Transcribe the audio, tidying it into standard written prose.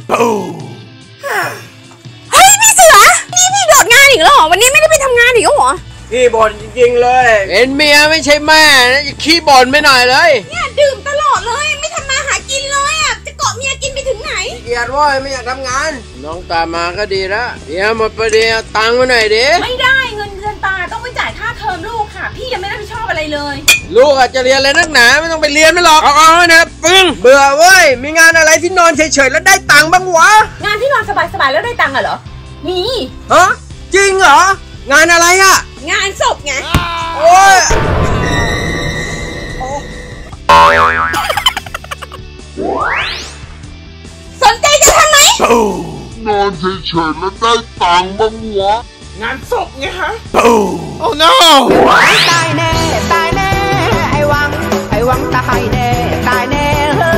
เฮ้ยพี่เสือนี่พี่โดดงานอีกแล้วเหรอวันนี้ไม่ได้ไปทำงานอีกแล้วเหรอขี้บ่นจริงๆเลยเป็นเมียไม่ใช่แม่นะจะขี้บ่นไม่หน่อยเลยเนี่ยดื่มตลอดเลยไม่ทำมาหากินเลยอ่ะจะเกาะเมียกินไปถึงไหนเกลียดว่าไม่อยากทำงานน้องตามมาก็ดีแล้วเดี๋ยวหมดประเดี๋ยวตังค์มาหน่อยดิไม่ได้เงินเดือนตาต้องไปจ่ายค่าเทอมลูกค่ะพี่ยังไม่รับผิดชอบอะไรเลยลูกอาจจะเรียนอะไรนักหนาไม่ต้องไปเรียนไม่หรอกเอานะปึ้งเบื่อเว้ยมีงานอะไรที่นอนเฉยๆแล้วได้ตังค์บ้างวะงานที่นอนสบายๆแล้วได้ตังค์เหรอมีฮะจริงเหรองานอะไรอะงานศพไงโอ้ยสนใจจะทำไหมนอนเฉยๆแล้วได้ตังค์บ้างวะงานศพไงฮะโอ้ no ตายแน่ไอ้วังตายแน่ตายแน่เฮ้